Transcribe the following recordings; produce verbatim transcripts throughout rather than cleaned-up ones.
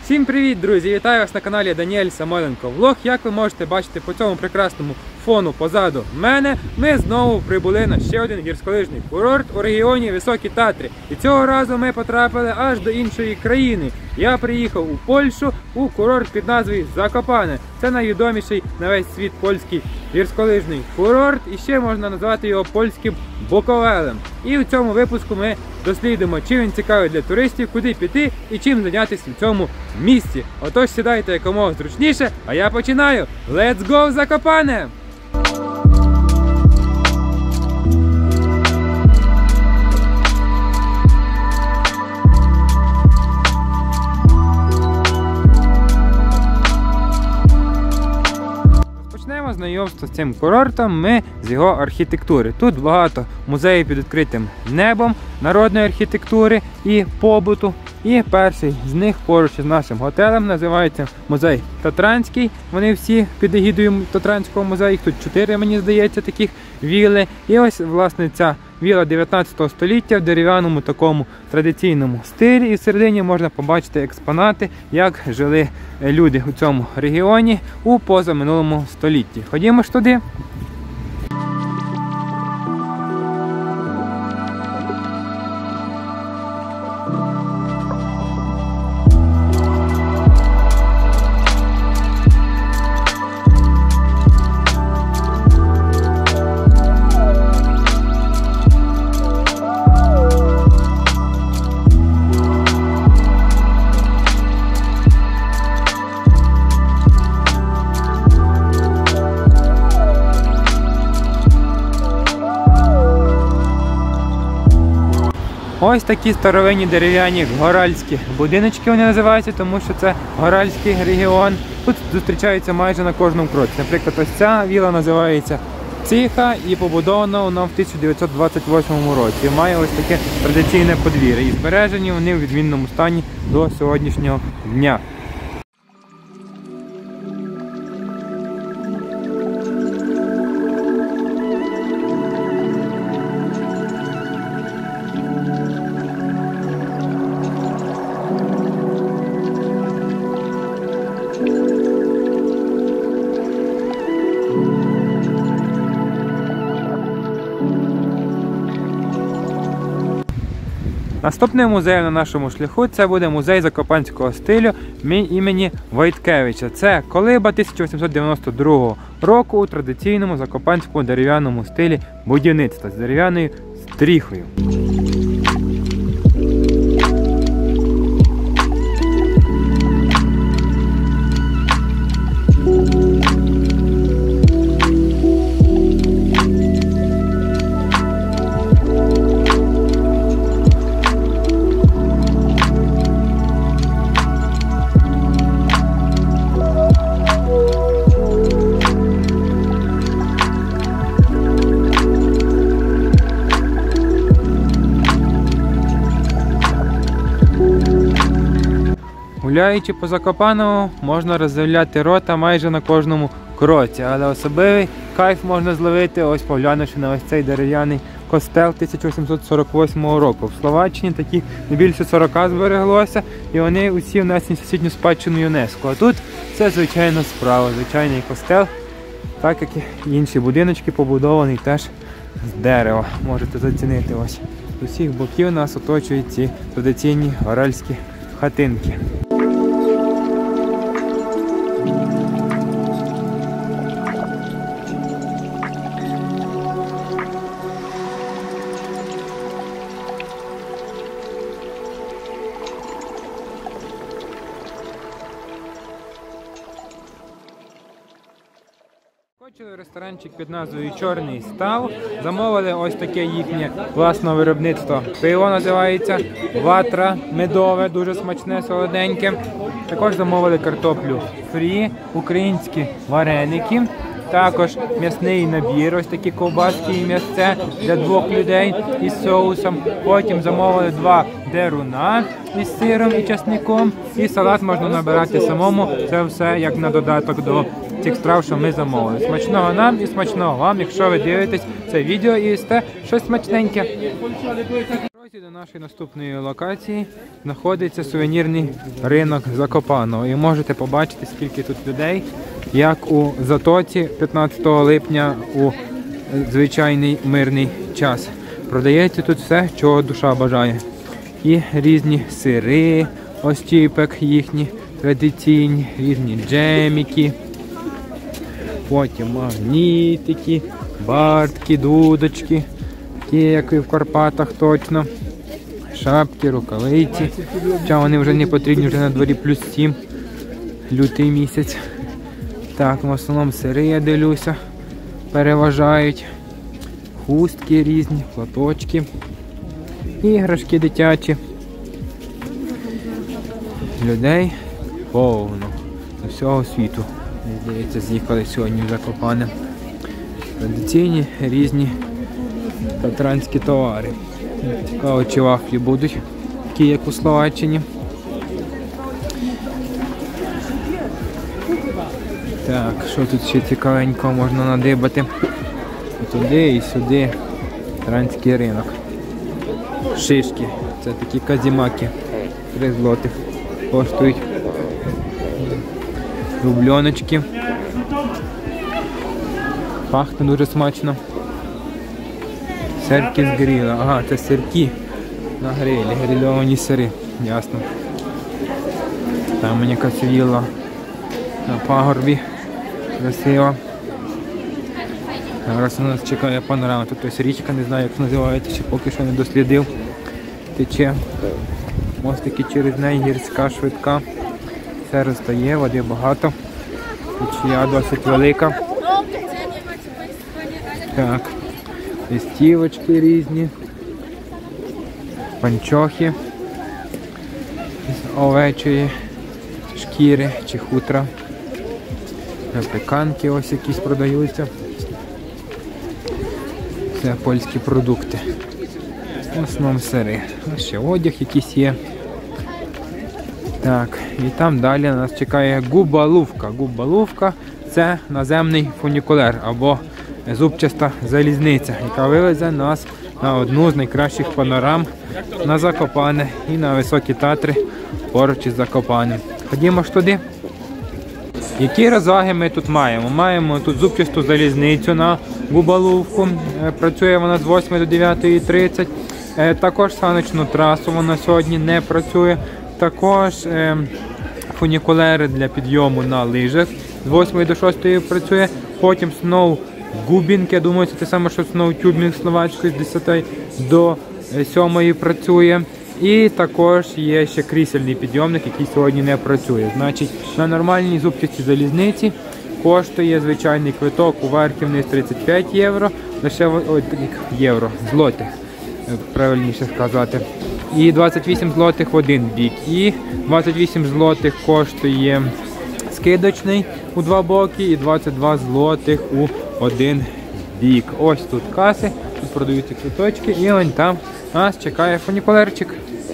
Всім привіт, друзі! Вітаю вас на каналі Даніель Самойленко Влог. Як ви можете бачити по цьому прекрасному фону позаду мене, ми знову прибули на ще один гірськолижний курорт у регіоні Високі Татри. І цього разу ми потрапили аж до іншої країни. Я приїхав у Польщу у курорт під назвою Закопане. Це найвідоміший на весь світ польський гірськолижний курорт. І ще можна назвати його польським Буковелем. І у цьому випуску ми дослідимо, чим він цікавий для туристів, куди піти і чим зайнятися в цьому місці. Отож сідайте якомога зручніше, а я починаю! Let's go, Закопане! Почнемо знайомство з цим курортом ми з його архітектури. Тут багато музеїв під відкритим небом, народної архітектури і побуту. І перший з них поруч із нашим готелем називається музей Татранський. Вони всі під егідою Татранського музею, їх тут чотири, мені здається, таких вілли. І ось, власне, ця вілла дев'ятнадцятого століття в дерев'яному такому традиційному стилі. І всередині можна побачити експонати, як жили люди у цьому регіоні у позаминулому столітті. Ходімо ж туди. Ось такі старовинні дерев'яні горальські будиночки вони називаються, тому що це горальський регіон. Тут зустрічаються майже на кожному кроці. Наприклад, ось ця віла називається Циха і побудована вона в тисяча дев'ятсот двадцять восьмому році. Має ось таке традиційне подвір'я і збережені вони в відмінному стані до сьогоднішнього дня. Наступний музей на нашому шляху це буде музей закопанського стилю імені Войткевича. Це колиба тисяча вісімсот дев'яносто другого року у традиційному закопанському дерев'яному стилі будівництва з дерев'яною стріхою. Гуляючи по Закопаному, можна роздивляти рота майже на кожному кроці, але особливий кайф можна зловити, ось поглянувши на ось цей дерев'яний костел тисяча вісімсот сорок восьмого року. В Словаччині таких не більше сорока збереглося, і вони усі внесені в всесвітню спадщину ЮНЕСКО. А тут це, звичайно, справа, звичайний костел, так як і інші будиночки, побудований теж з дерева. Можете зацінити ось. З усіх боків нас оточують ці традиційні горальські хатинки. Скочили в ресторанчик під назвою Чорний Став, замовили ось таке їхнє власне виробництво. Пиво називається Ватра медове, дуже смачне, солоденьке. Також замовили картоплю фрі, українські вареники, також м'ясний набір, ось такі ковбаски і м'ясце для двох людей із соусом. Потім замовили два деруна із сиром і часником, і салат можна набирати самому, це все як на додаток до цих страв, що ми замовили. Смачного нам і смачного вам, якщо ви дивитесь це відео і їсте щось смачненьке. дорозі до нашої наступної локації знаходиться сувенірний ринок Закопаного. І можете побачити, скільки тут людей, як у Затоці п'ятнадцятого липня у звичайний мирний час. Продається тут все, чого душа бажає. І різні сири, остіпек їхні, традиційні, різні джеміки, потім магнітики, бартки, дудочки, такі, як і в Карпатах точно, шапки, рукавиці. Хоча вони вже не потрібні, вже на дворі плюс сім, лютий місяць. Так, в основному сири, я дивлюся, переважають, хустки різні, платочки, іграшки дитячі. Людей повно з усього світу. Здається, з'їхали сьогодні в Закопане. Традиційні різні татранські товари. Цікаво, чи вафлі будуть, такі як у Словаччині. Так, що тут ще цікавенького можна надибати? І туди, і сюди. Татранський ринок. Шишки. Це такі казімаки. Три злотих коштують. Рубльоночки. Пахне дуже смачно. Сирки з гріла. Ага, це сирки на грилі, грильовані сири. Ясно. Там мені якась вілла на пагорбі. Красиво. Зараз у нас чекає панорама. Тут ось річка, не знаю як називається, ще поки що не дослідив. Тече. Мостики через неї, гірська, швидка. Все розтає, води багато. Течія досить велика. Так. Листівочки різні. Панчохи. З овечої шкіри чи хутра. Пеканки ось якісь продаються. Це польські продукти. В основному сири. Ось ще одяг якийсь є. Так, і там далі нас чекає губалувка. Губалувка – це наземний фунікулер або зубчаста залізниця, яка вивезе нас на одну з найкращих панорам на Закопане і на Високі Татри поруч із Закопанем. Ходімо ж туди. Які розваги ми тут маємо? Маємо тут зубчасту залізницю на Губалувку. Працює вона з восьмої до дев'ятої тридцять. Також саночну трасу вона сьогодні не працює. Також е, фунікулери для підйому на лижах з восьмої до шостої працює. Потім сноу-губінг, я думаю, це те саме, що сноу-тюбінг словачкою з десяти до сьомої працює. І також є ще крісельний підйомник, який сьогодні не працює. Значить, на нормальній зубчастій залізниці коштує звичайний квиток у вверх-вниз тридцять п'ять євро, лише ой, євро, злотих, правильніше сказати. І двадцять вісім злотих в один бік. І двадцять вісім злотих коштує скидочний у два боки і двадцять два злотих у один бік. Ось тут каси, тут продаються квиточки і ось там нас чекає фунікулерчик.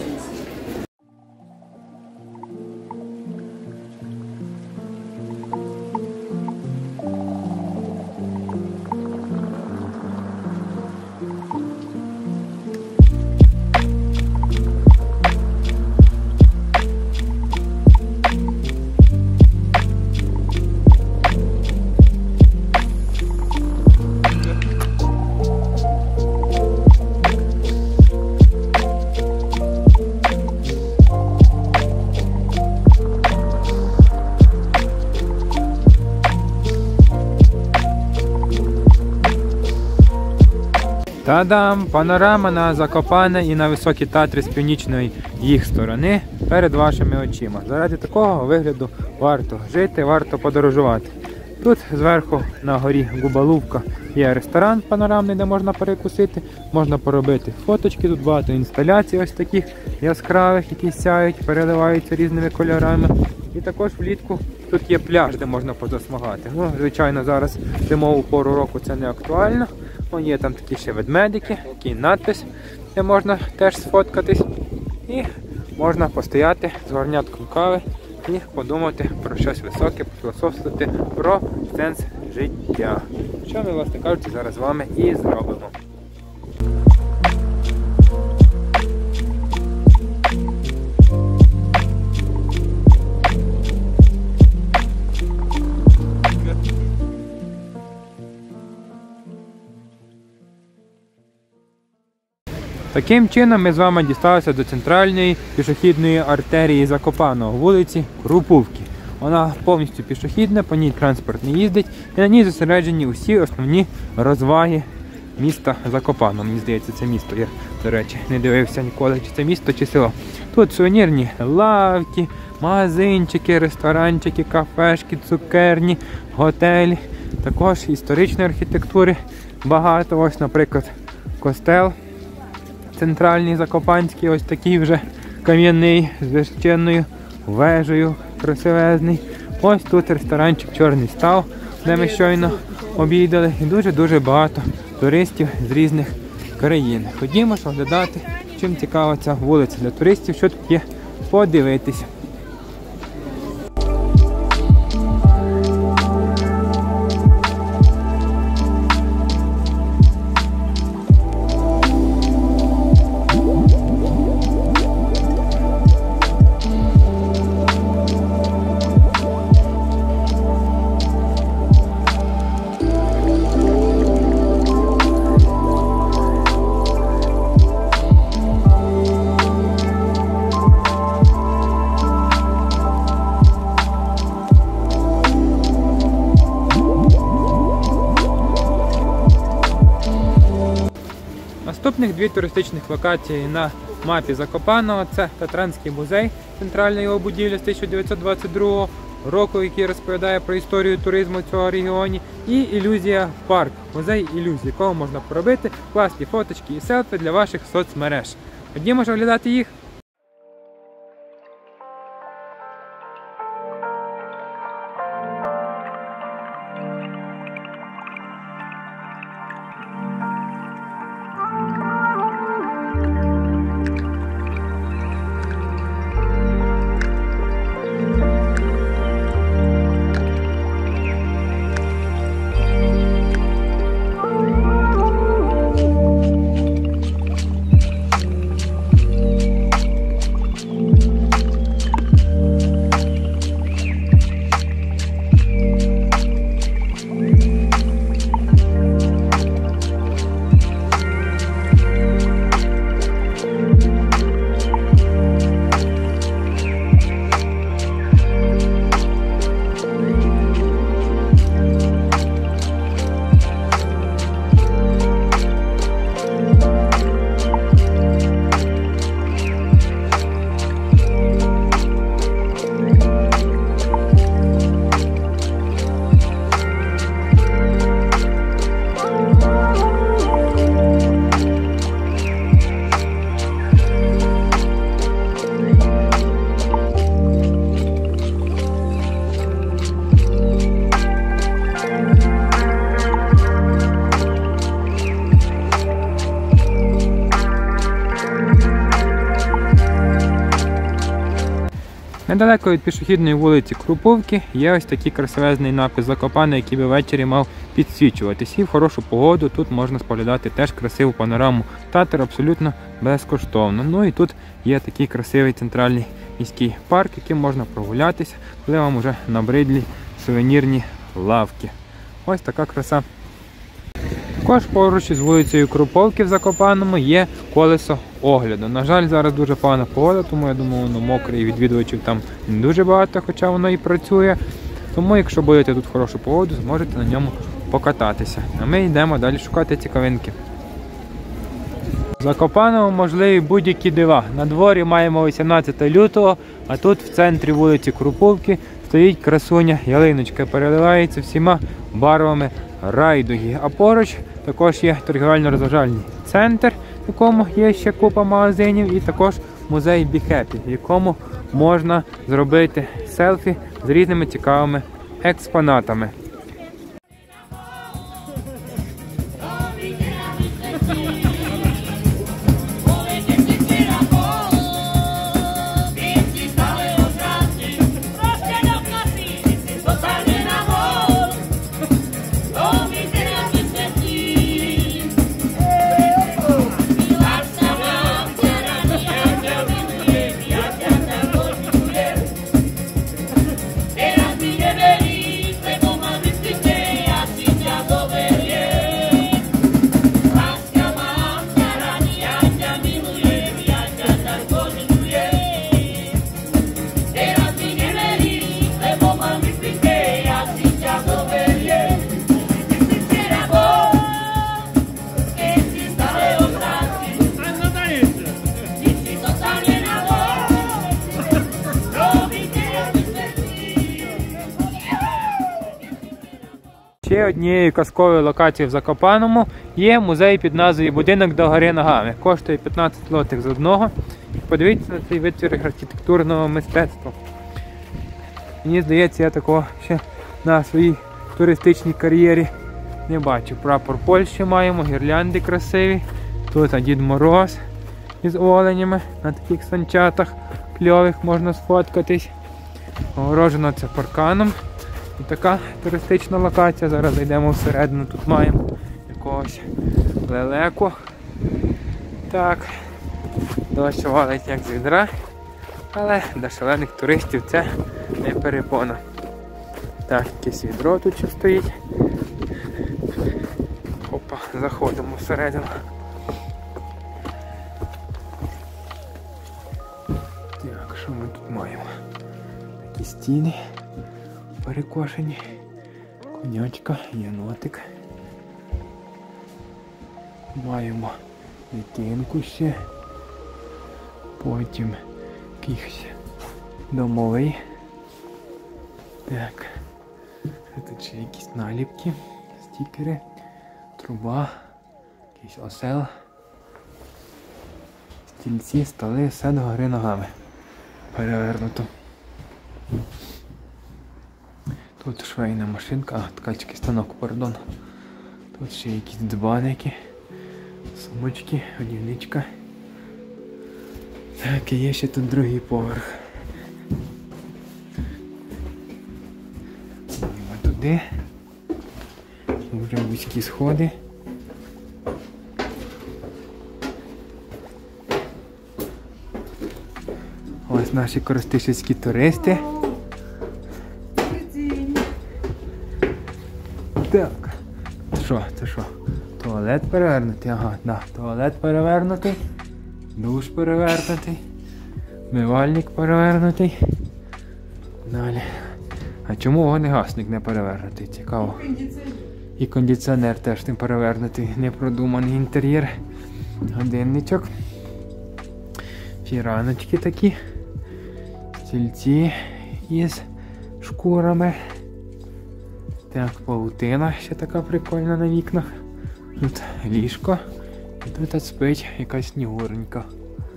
Та-дам! Панорама на Закопане і на Високі Татри з північної їх сторони перед вашими очима. Заради такого вигляду варто жити, варто подорожувати. Тут зверху на горі Губалувка є ресторан панорамний, де можна перекусити, можна поробити фоточки, тут багато інсталяцій ось таких яскравих, які сяють, переливаються різними кольорами. І також влітку тут є пляж, де можна позасмагати. Ну, звичайно, зараз в зимову пору року це не актуально. Вон є там такі ще ведмедики, такий надпис, де можна теж сфоткатись. І можна постояти з горнятком кави і подумати про щось високе, пофілософствувати про сенс життя. Що ми, власне кажучи, зараз з вами і зробимо. Таким чином ми з вами дісталися до центральної пішохідної артерії Закопаного, вулиці Круповки. Вона повністю пішохідна, по ній транспорт не їздить і на ній зосереджені усі основні розваги міста Закопаного. Мені здається, це місто. Я, до речі, не дивився ніколи, чи це місто, чи село. Тут сувенірні лавки, магазинчики, ресторанчики, кафешки, цукерні, готелі. Також історичної архітектури багато. Ось, наприклад, костел центральний Закопанський, ось такий вже кам'яний, з височенною вежею, красивезний. Ось тут ресторанчик «Чорний став», де ми щойно обідали. І дуже-дуже багато туристів з різних країн. Ходімо ж оглядати, чим цікава ця вулиця для туристів, що тут є подивитися. Наступних дві туристичних локації на мапі Закопаного – це Татранський музей, центральна його будівля з тисяча дев'ятсот двадцять другого року, який розповідає про історію туризму в цьому регіоні, і Ілюзія парк, музей ілюзій, якого можна поробити класні фоточки і селфі для ваших соцмереж. Ходімо ж оглядати їх. Недалеко від пішохідної вулиці Круповки є ось такий красивезний напис Закопане, який би ввечері мав підсвічуватись. І в хорошу погоду тут можна споглядати теж красиву панораму Татр абсолютно безкоштовно. Ну і тут є такий красивий центральний міський парк, яким можна прогулятися, коли вам вже набридлі сувенірні лавки. Ось така краса. Також поруч із вулицею Круповки в Закопаному є колесо огляду. На жаль, зараз дуже погана погода, тому я думаю, воно мокре і відвідувачів там не дуже багато, хоча воно і працює. Тому, якщо будете тут в хорошу погоду, зможете на ньому покататися. А ми йдемо далі шукати цікавинки. В Закопаному можливі будь-які дива. На дворі маємо вісімнадцяте лютого, а тут в центрі вулиці Круповки стоїть красуня ялиночка, переливається всіма барвами райдуги. А поруч також є торгівельно-розважальний центр, в якому є ще купа магазинів, і також музей Be Happy, в якому можна зробити селфі з різними цікавими експонатами. Era mi deber y fue como ще однією казковою локацією в Закопаному є музей під назвою «Будинок до гори ногами». Коштує п'ятнадцять злотих з одного. Подивіться на цей витвір архітектурного мистецтва. Мені здається, я такого ще на своїй туристичній кар'єрі не бачу. Прапор Польщі маємо, гірлянди красиві. Тут Дід Мороз із оленями на таких санчатах кльових можна сфоткатись. Огорожено це парканом. І така туристична локація. Зараз зайдемо всередину. Тут маємо якогось лелеку. Так, дощ валить як з відра, але для шалених туристів це не перепона. Так, якесь відро тут ще стоїть. Опа, заходимо всередину. Так, що ми тут маємо? Такі стіни перекошені, конячка, єнотик. Маємо дитинку ще, потім якийсь домовий. Так, тут ще якісь наліпки, стікери, труба, якийсь осел, стільці, столи, все до гори ногами перевернуто. Тут швейна машинка, а, ткацький станок, пардон. Тут ще якісь дзбаники, сумочки, одівничка. Так, і є ще тут другий поверх. Йдемо туди. Вже вузькі сходи. Ось наші коростишівські туристи. Так, що, це що? Туалет перевернутий, ага, да, туалет перевернутий, душ перевернутий, вмивальник перевернутий. Далі. А чому вогнегасник не перевернутий? Цікаво. І кондиціонер теж не перевернутий, непродуманий інтер'єр. Годинничок. Фіраночки такі. Стільці із шкурами. Так, паутина ще така прикольна на вікнах. Тут ліжко. І тут спить якась снігуренька.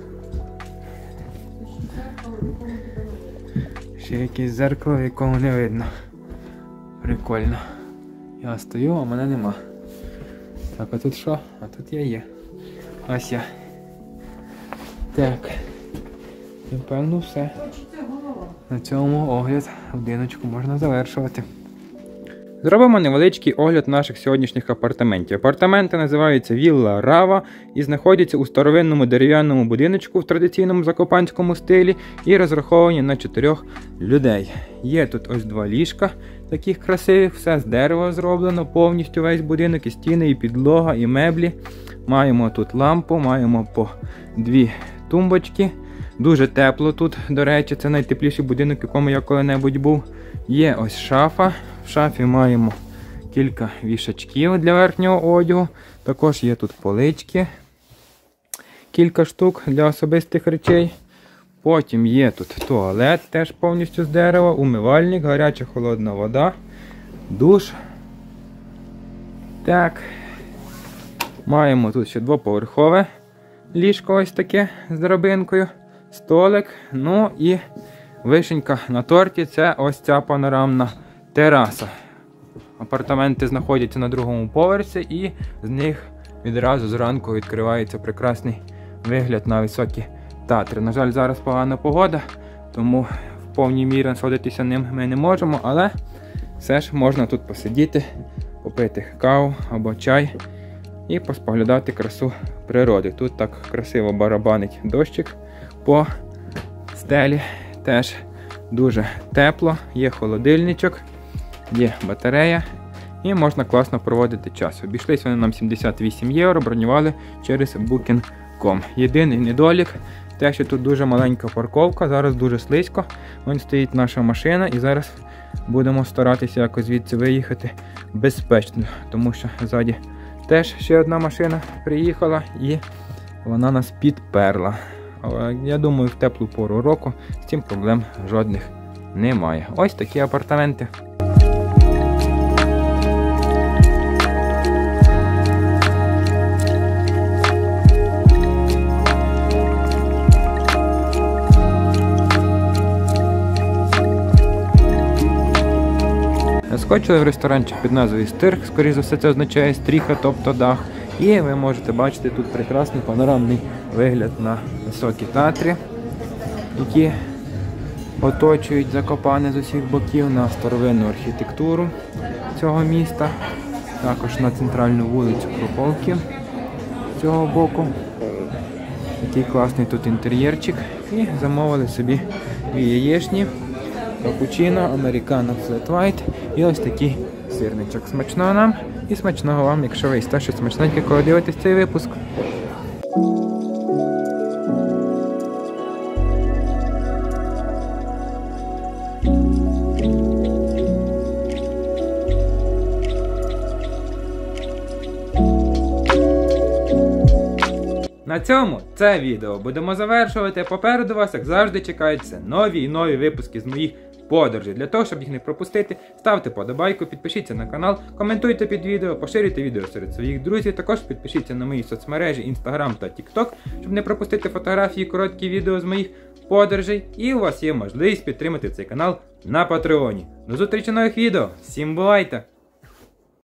Ще якесь зеркало, якого не видно. Прикольно. Я стою, а мене нема. Так, а тут що? А тут я є. Ось я. Так. Напевно все. На цьому огляд годиночку можна завершувати. Зробимо невеличкий огляд наших сьогоднішніх апартаментів. Апартаменти називаються Вілла Рава і знаходяться у старовинному дерев'яному будиночку в традиційному закопанському стилі і розраховані на чотирьох людей. Є тут ось два ліжка таких красивих, все з дерева зроблено, повністю весь будинок, і стіни, і підлога, і меблі. Маємо тут лампу, маємо по дві тумбочки. Дуже тепло тут, до речі, це найтепліший будинок, в якому я коли-небудь був. Є ось шафа. В шафі маємо кілька вішачків для верхнього одягу. Також є тут полички, кілька штук для особистих речей. Потім є тут туалет, теж повністю з дерева, умивальник, гаряча холодна вода, душ. Так. Маємо тут ще двоповерхове ліжко ось таке з драбинкою, столик. Ну і вишенька на торті – це ось ця панорамна тераса. Апартаменти знаходяться на другому поверсі і з них відразу зранку відкривається прекрасний вигляд на високі Татри. На жаль, зараз погана погода, тому в повній мірі насолодитися ним ми не можемо, але все ж можна тут посидіти, попити каву або чай і поспоглядати красу природи. Тут так красиво барабанить дощик по стелі, теж дуже тепло, є холодильничок, є батарея і можна класно проводити час. Обійшлись вони нам сімдесят вісім євро, бронювали через букінг крапка ком. Єдиний недолік – те, що тут дуже маленька парковка, зараз дуже слизько. Вон стоїть наша машина і зараз будемо старатися якось звідси виїхати безпечно, тому що ззаді теж ще одна машина приїхала і вона нас підперла. Але я думаю, в теплу пору року з цим проблем жодних немає. Ось такі апартаменти. Заскочили в ресторанчик під назвою Стирк, скоріш за все це означає стріха, тобто дах. І ви можете бачити тут прекрасний панорамний вигляд на Високі Татри, які оточують Закопане з усіх боків, на старовинну архітектуру цього міста, також на центральну вулицю Круповки з цього боку. Такий класний тут інтер'єрчик. І замовили собі дві яєчні, капучино, американо, флет вайт і ось такий сирничок. Смачного нам і смачного вам, якщо ви їсте щось смачненьке, коли дивитесь цей випуск. На цьому це відео будемо завершувати. Попереду вас, як завжди, чекаються нові і нові випуски з моїх подорожей. Для того, щоб їх не пропустити, ставте подобайку, підпишіться на канал, коментуйте під відео, поширюйте відео серед своїх друзів. Також підпишіться на мої соцмережі Instagram та TikTok, щоб не пропустити фотографії, короткі відео з моїх подорожей. І у вас є можливість підтримати цей канал на Патреоні. До зустрічі в нових відео. Всім бувайте!